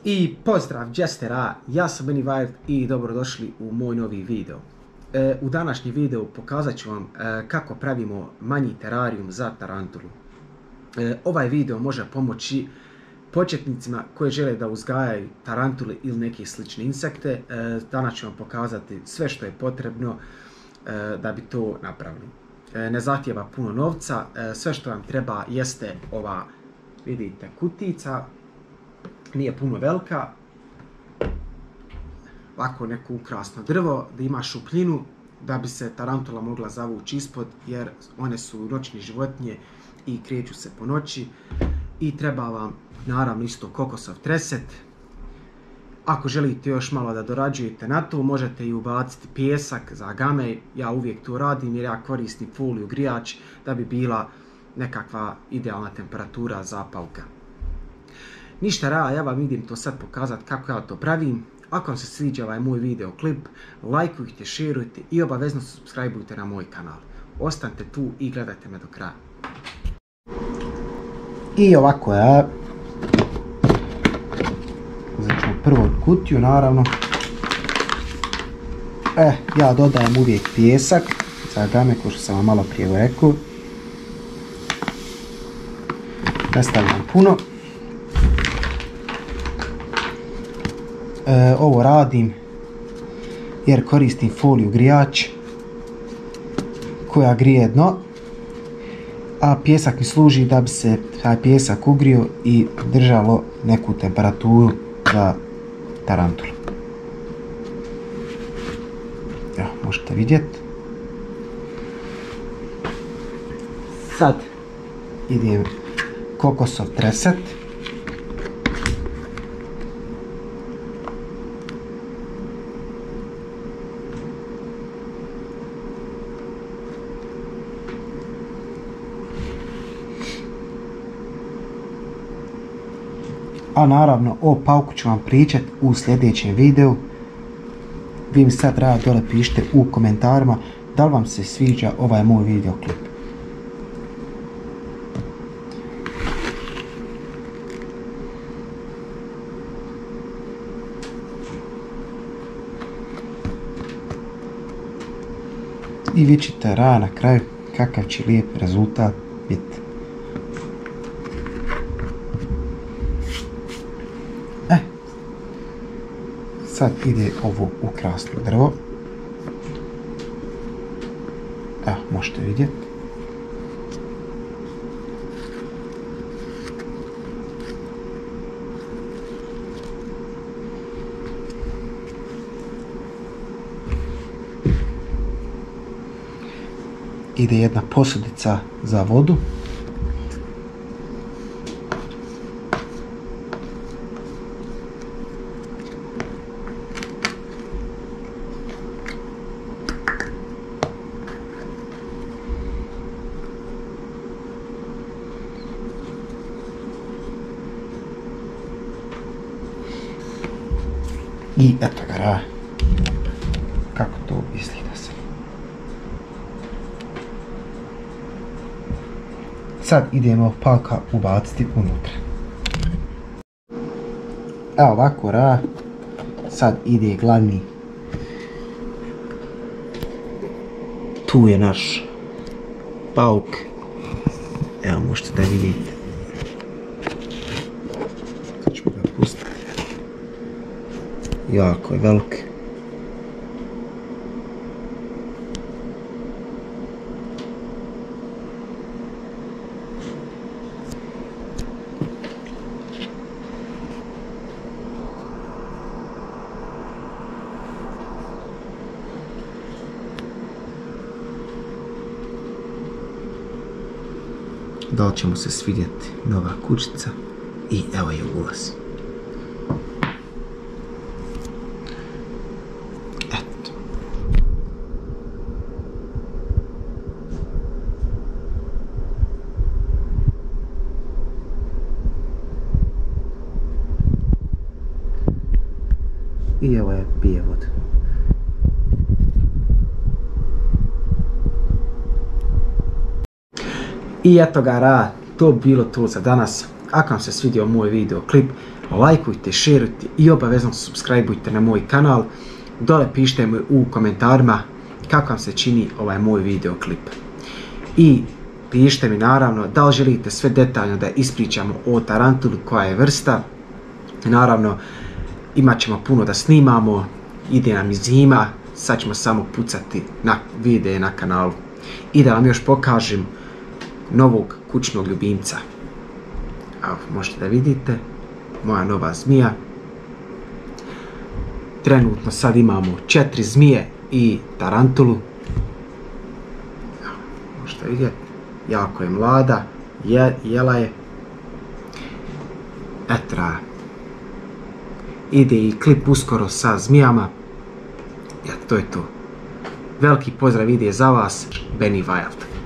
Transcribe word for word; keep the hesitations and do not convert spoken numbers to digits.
I pozdrav Jestera, ja sam Benny Wild i dobrodošli u moj novi video. E, u današnjem videu pokazat ću vam e, kako pravimo manji terarijum za tarantulu. E, ovaj video može pomoći početnicima koji žele da uzgajaju tarantule ili neke slične insekte. E, danas ću vam pokazati sve što je potrebno e, da bi to napravili. E, ne zahtijeva puno novca, e, sve što vam treba jeste ova, vidite, kutica. Nije puno velika, ovako neko ukrasno drvo da ima šupljinu da bi se tarantula mogla zavući ispod, jer one su noćne životinje i kreću se po noći. I treba vam naravno isto kokosov treset. Ako želite još malo da dorađujete na to, možete i ubaciti pijesak za game. Ja uvijek to radim jer ja koristim foliju grijač da bi bila nekakva idealna temperatura za pauka. Ništa ra, ja vam idem to sad pokazati kako ja to pravim. Ako vam se sviđa ovaj moj video klip, lajkujte, šerujte i obavezno subscribeujte na moj kanal. Ostanite tu i gledajte me do kraja. I ovako ja začnu prvo kutiju, naravno. E, ja dodajem uvijek pijesak za game, kao što sam vam malo prije rekao. Ne stavljam puno. E, ovo radim jer koristim foliju grijač koja grije dno, a pijesak mi služi da bi se taj pijesak ugrio i držalo neku temperaturu za tarantulu. Evo, možete vidjeti. Sad idem kokosov treset. A naravno o pauku ću vam pričati u sljedećem videu. Vi mi sad rado dole pišite u komentarima da li vam se sviđa ovaj moj video klip. I vi ćete ra na kraju kakav će lijep rezultat biti. Sad ide ovo ukrasno drvo. Evo, možete vidjeti. Ide jedna posudica za vodu. I eto ga ra, kako to izgleda se. Sad idemo pauka ubaciti unutra. Evo ovako ra, sad ide glavni. Tu je naš pauk. Evo možete da vidite. Sad ćemo ga pustiti. Jako je velik. Da li će mu se svidjeti nova kućica i evo je ulaz. I evo je pije vodu. I eto ga ra, to bi bilo to za danas. Ako vam se svidio moj video klip, lajkujte, šerujte i obavezno subscribeujte na moj kanal. Dole pišite mi u komentarima kako vam se čini ovaj moj videoklip. I pišite mi naravno da li želite sve detaljno da ispričamo o tarantuli, koja je vrsta. Naravno, imat ćemo puno da snimamo, ide nam i zima, sad ćemo samo pucati na videe na kanalu. I da vam još pokažem novog kućnog ljubimca. Evo, možete da vidite, moja nova zmija. Trenutno sad imamo četiri zmije i tarantulu. Evo, možete vidjeti, jako je mlada, je, jela je. Etra. Ide i klip uskoro sa zmijama. Ja, to je to. Veliki pozdrav ide za vas, Benny Wild.